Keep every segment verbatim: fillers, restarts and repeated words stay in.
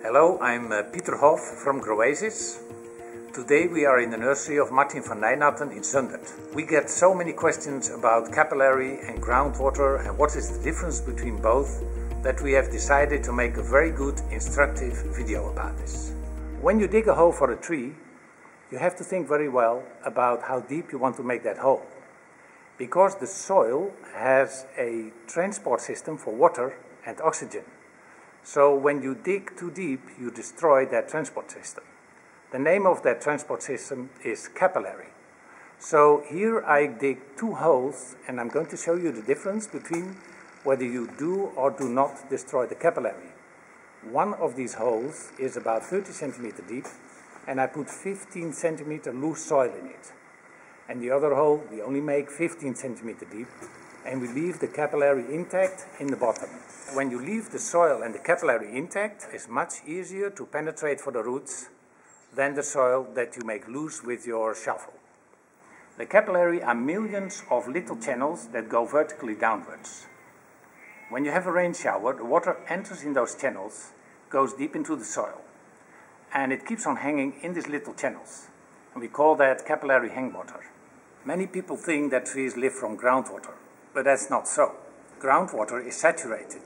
Hello, I'm uh, Pieter Hof from Groasis. Today we are in the nursery of Martin van Nijnatten in Zundert. We get so many questions about capillary and groundwater and what is the difference between both that we have decided to make a very good instructive video about this. When you dig a hole for a tree, you have to think very well about how deep you want to make that hole. Because the soil has a transport system for water and oxygen. So when you dig too deep, you destroy that transport system. The name of that transport system is capillary. So here I dig two holes, and I'm going to show you the difference between whether you do or do not destroy the capillary. One of these holes is about thirty centimeters deep, and I put fifteen centimeters loose soil in it. And the other hole, we only make fifteen centimeters deep, and we leave the capillary intact in the bottom. When you leave the soil and the capillary intact, it's much easier to penetrate for the roots than the soil that you make loose with your shovel. The capillary are millions of little channels that go vertically downwards. When you have a rain shower, the water enters in those channels, goes deep into the soil, and it keeps on hanging in these little channels. And we call that capillary hang water. Many people think that trees live from groundwater, but that's not so. Groundwater is saturated,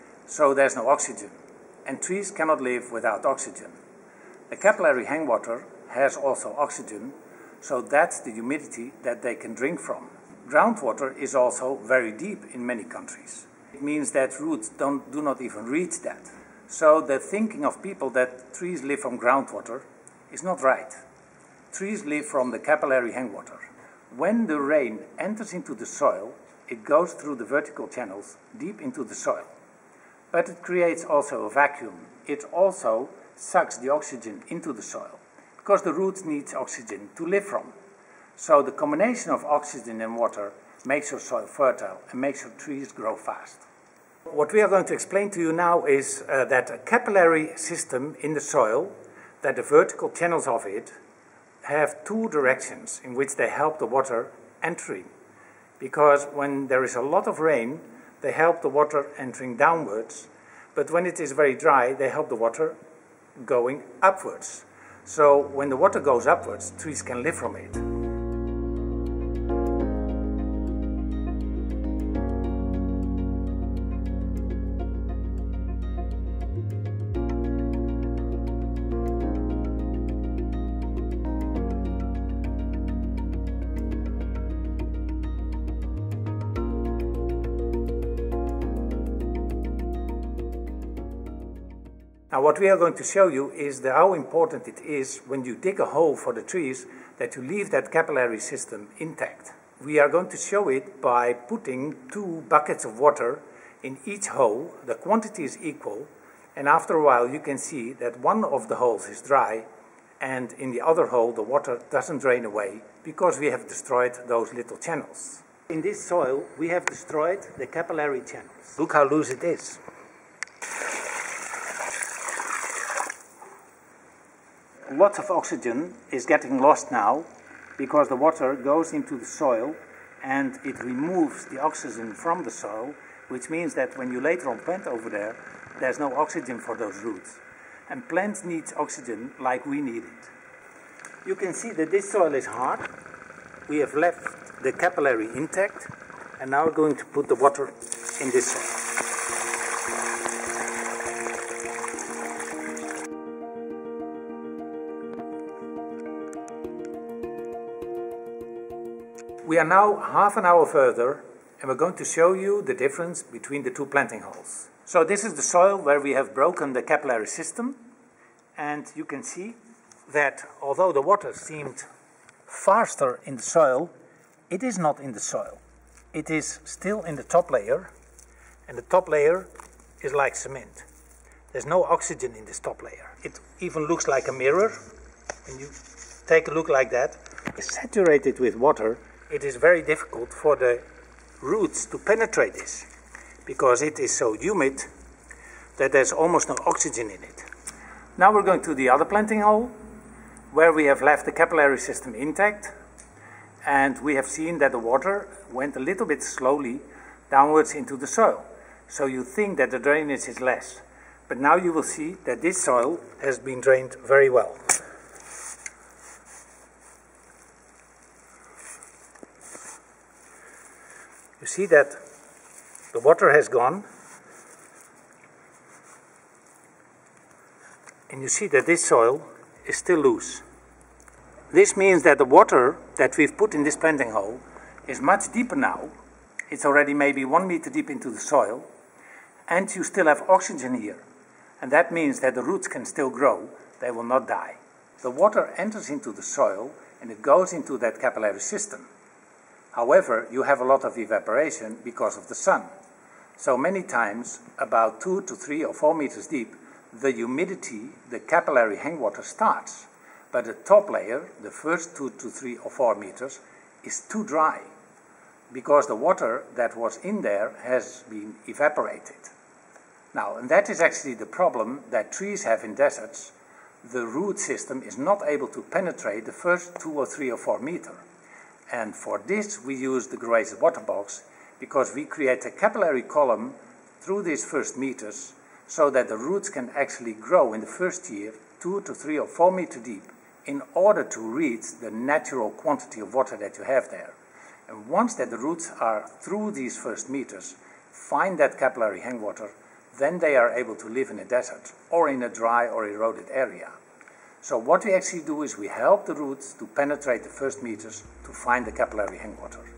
so there's no oxygen, and trees cannot live without oxygen. The capillary hang water has also oxygen, so that's the humidity that they can drink from. Groundwater is also very deep in many countries. It means that roots don't, do not even reach that. So the thinking of people that trees live from groundwater is not right. Trees live from the capillary hang water. When the rain enters into the soil, it goes through the vertical channels deep into the soil. But it creates also a vacuum. It also sucks the oxygen into the soil, because the roots need oxygen to live from. So the combination of oxygen and water makes your soil fertile and makes your trees grow fast. What we are going to explain to you now is uh, that a capillary system in the soil, that the vertical channels of it have two directions in which they help the water entering. Because when there is a lot of rain, they help the water entering downwards, but when it is very dry, they help the water going upwards. So when the water goes upwards, trees can live from it. Now what we are going to show you is the, how important it is when you dig a hole for the trees that you leave that capillary system intact. We are going to show it by putting two buckets of water in each hole. The quantity is equal, and after a while you can see that one of the holes is dry and in the other hole the water doesn't drain away because we have destroyed those little channels. In this soil we have destroyed the capillary channels. Look how loose it is. Lots of oxygen is getting lost now because the water goes into the soil and it removes the oxygen from the soil, which means that when you later on plant over there, there's no oxygen for those roots. And plants need oxygen like we need it. You can see that this soil is hard. We have left the capillary intact, and now we're going to put the water in this soil. We are now half an hour further, and we're going to show you the difference between the two planting holes. So this is the soil where we have broken the capillary system, and you can see that although the water seemed faster in the soil, it is not in the soil. It is still in the top layer, and the top layer is like cement. There's no oxygen in this top layer. It even looks like a mirror. When you take a look like that, it's saturated with water. It is very difficult for the roots to penetrate this because it is so humid that there's almost no oxygen in it. Now we're going to the other planting hole where we have left the capillary system intact, and we have seen that the water went a little bit slowly downwards into the soil. So you think that the drainage is less, But now you will see that this soil has been drained very well. You see that the water has gone, and you see that this soil is still loose. This means that the water that we've put in this planting hole is much deeper now. It's already maybe one meter deep into the soil, and you still have oxygen here. And that means that the roots can still grow, they will not die. The water enters into the soil and it goes into that capillary system. However, you have a lot of evaporation because of the sun. So many times, about two to three or four meters deep, the humidity, the capillary hang water starts. But the top layer, the first two to three or four meters, is too dry because the water that was in there has been evaporated. Now, and that is actually the problem that trees have in deserts. The root system is not able to penetrate the first two or three or four meter. And for this we use the Groasis water box because we create a capillary column through these first meters so that the roots can actually grow in the first year two to three or four meter deep in order to reach the natural quantity of water that you have there. And once that the roots are through these first meters, find that capillary hang water, then they are able to live in a desert or in a dry or eroded area. So what we actually do is we help the roots to penetrate the first meters to find the capillary hang water.